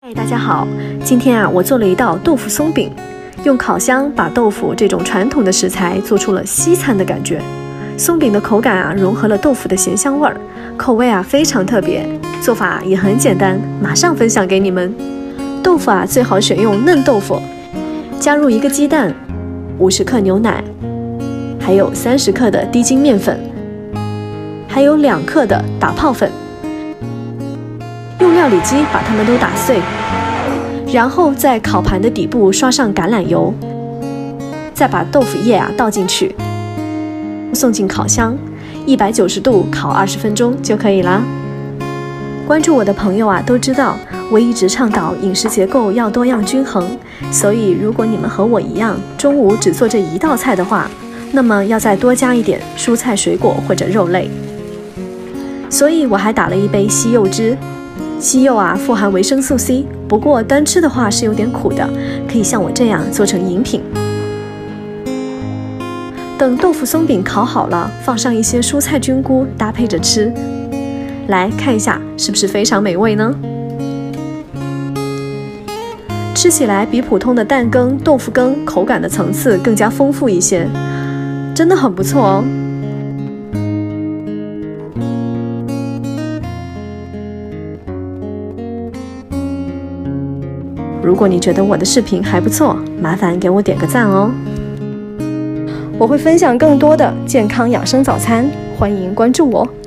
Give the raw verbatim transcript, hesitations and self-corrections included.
嗨，大家好，今天啊，我做了一道豆腐松饼，用烤箱把豆腐这种传统的食材做出了西餐的感觉。松饼的口感啊，融合了豆腐的咸香味儿，口味啊非常特别，做法也很简单，马上分享给你们。豆腐啊，最好选用嫩豆腐，加入一个鸡蛋，五十克牛奶，还有三十克的低筋面粉，还有两克的打泡粉。用料理机把它们都打碎，然后在烤盘的底部刷上橄榄油，再把豆腐叶啊倒进去，送进烤箱，一百九十度烤二十分钟就可以啦。关注我的朋友啊都知道，我一直倡导饮食结构要多样均衡，所以如果你们和我一样，中午只做这一道菜的话，那么要再多加一点蔬菜水果或者肉类。所以我还打了一杯西柚汁。西柚啊，富含维生素 C， 不过单吃的话是有点苦的，可以像我这样做成饮品。等豆腐松饼烤好了，放上一些蔬菜菌菇，搭配着吃。来看一下，是不是非常美味呢？吃起来比普通的蛋羹、豆腐羹口感的层次更加丰富一些，真的很不错哦。如果你觉得我的视频还不错，麻烦给我点个赞哦。我会分享更多的健康养生早餐，欢迎关注我。